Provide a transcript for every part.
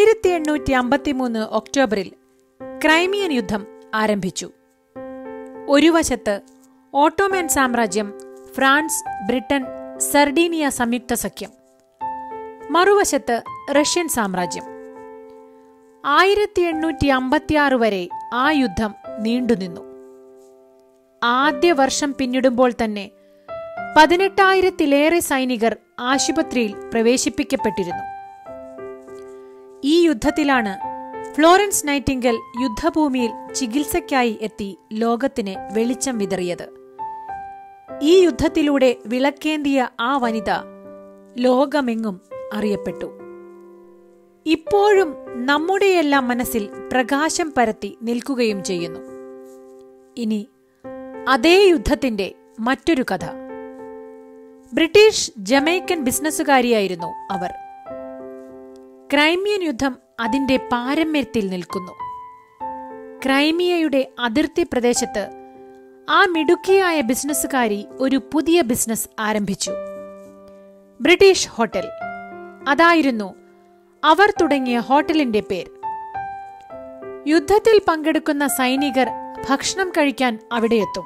1853 ഒക്ടോബറിൽ ക്രൈമിയൻ യുദ്ധം ആരംഭിച്ചു. ഒരു വശത്ത് ഓട്ടോമൻ സാമ്രാജ്യം, ഫ്രാൻസ്, ബ്രിട്ടൻ, സർഡീനിയ സംയുക്ത സഖ്യം, മറുവശത്ത് റഷ്യൻ സാമ്രാജ്യം. 1856 വരെ ആ യുദ്ധം നീണ്ടുനിന്നു. ആദ്യ വർഷം പിന്നിടുമ്പോൾ തന്നെ 18,000-ലേറെ സൈനികർ ആശുപത്രിയിൽ പ്രവേശിപ്പിക്കപ്പെട്ടിരുന്നു. ഈ യുദ്ധത്തിലാണ് ഫ്ലോറൻസ് നൈറ്റിംഗൽ യുദ്ധഭൂമിയിൽ ചികിത്സയ്ക്കായി എത്തി ലോകത്തിന് വെളിച്ചം വിതറിയത്. ഈ യുദ്ധത്തിലൂടെ വിളക്കേന്തിയ ആ വനിത ലോകമെങ്ങും അറിയപ്പെട്ടു. ഇപ്പോഴും നമ്മുടെയെല്ലാം മനസ്സിൽ പ്രകാശം പരത്തി നിൽക്കുകയും ചെയ്യുന്നു. ഇനി അതേ യുദ്ധത്തിന്റെ മറ്റൊരു കഥ. ബ്രിട്ടീഷ് ജമൈക്കൻ ബിസിനസ്സുകാരിയായിരുന്നു അവർ. ക്രൈമിയൻ യുദ്ധം അതിന്റെ പാരമ്യത്തിൽ നിൽക്കുന്നു. ക്രൈമിയയുടെ അതിർത്തി പ്രദേശത്ത് ആ മിടുക്കിയായ ബിസിനസ്സുകാരി ഒരു പുതിയ ബിസിനസ് ആരംഭിച്ചു. British hotel. അതായിരുന്നു അവർ തുടങ്ങിയ ഹോട്ടലിന്റെ പേര്. യുദ്ധത്തിൽ പങ്കെടുക്കുന്ന സൈനികർ ഭക്ഷണം കഴിക്കാൻ അവിടെയെത്തും.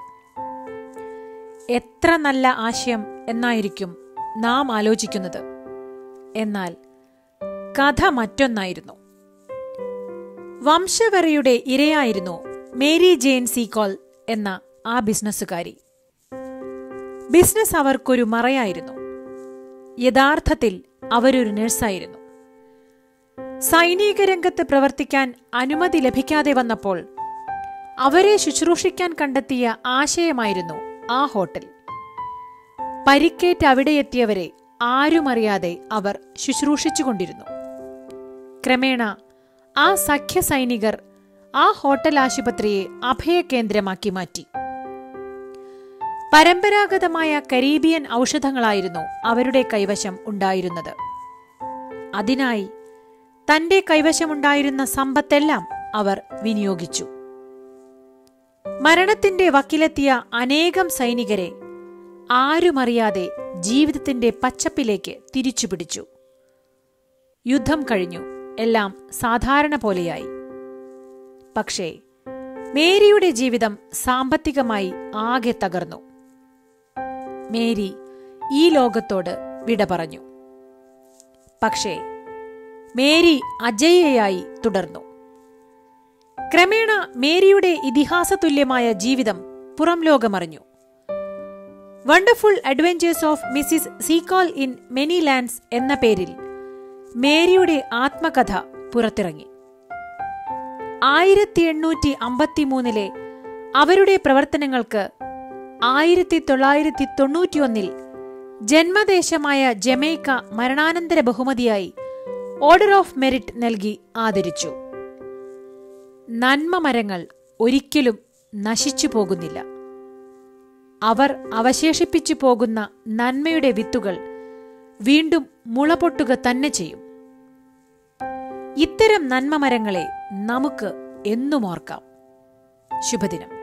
എത്ര നല്ല ആശയം എന്നായിരിക്കും നാം ആലോചിക്കുന്നത്. എന്നാൽ കഥ മറ്റൊന്നായിരുന്നു. വംശവെറിയുടെ ഇരയായിരുന്നു മേരി ജെയിൻ സീകോൾ എന്ന ആ ബിസിനസ്സുകാരി. ബിസിനസ് അവർക്കൊരു മറയായിരുന്നു. യഥാർത്ഥത്തിൽ അവരൊരു നഴ്സായിരുന്നു. സൈനിക രംഗത്ത് പ്രവർത്തിക്കാൻ അനുമതി ലഭിക്കാതെ വന്നപ്പോൾ അവരെ ശുശ്രൂഷിക്കാൻ കണ്ടെത്തിയ ആശയമായിരുന്നു ആ ഹോട്ടൽ. പരിക്കേറ്റ് അവിടെയെത്തിയവരെ ആരുമറിയാതെ അവർ ശുശ്രൂഷിച്ചുകൊണ്ടിരുന്നു. ക്രമേണ ആ സഖ്യ സൈനികർ ആ ഹോട്ടൽ ആശുപത്രിയെ അഭയകേന്ദ്രമാക്കി മാറ്റി. പരമ്പരാഗതമായ കരീബിയൻ ഔഷധങ്ങളായിരുന്നു അവരുടെ കൈവശം ഉണ്ടായിരുന്നത്. അതിനായി തന്റെ കൈവശമുണ്ടായിരുന്ന സമ്പത്തെല്ലാം അവർ വിനിയോഗിച്ചു. മരണത്തിന്റെ വക്കിലെത്തിയ അനേകം സൈനികരെ ആരുമറിയാതെ ജീവിതത്തിന്റെ പച്ചപ്പിലേക്ക് തിരിച്ചുപിടിച്ചു. യുദ്ധം കഴിഞ്ഞു. എല്ലാം സാധാരണ പോലെയായി. പക്ഷേ മേരിയുടെ ജീവിതം സാമ്പത്തികമായി ആകെ തകർന്നു. മേരി ഈ ലോകത്തോട് വിട പറഞ്ഞു. പക്ഷേ മേരി അജയ്യയായി തുടർന്നു. ക്രമേണ മേരിയുടെ ഇതിഹാസതുല്യമായ ജീവിതം പുറം ലോകമറിഞ്ഞു. Wonderful adventures of Mrs Seacole in many lands എന്ന പേരിൽ മേരിയുടെ ആത്മകഥ പുറത്തിറങ്ങി. 1853 അവരുടെ പ്രവർത്തനങ്ങൾക്ക് 1991 ജന്മദേശമായ ജമൈക്ക മരണാനന്തര ബഹുമതിയായി ഓർഡർ ഓഫ് മെറിറ്റ് നൽകി ആദരിച്ചു. നന്മ മരങ്ങൾ ഒരിക്കലും നശിച്ചു പോകുന്നില്ല. അവർ അവശേഷിപ്പിച്ചു പോകുന്ന നന്മയുടെ വിത്തുകൾ വീണ്ടും മുളപൊട്ടുക തന്നെ ചെയ്യും. ഇത്തരം നന്മ മരങ്ങളെ നമുക്ക് എന്നും ഓർക്കാം. ശുഭദിനം.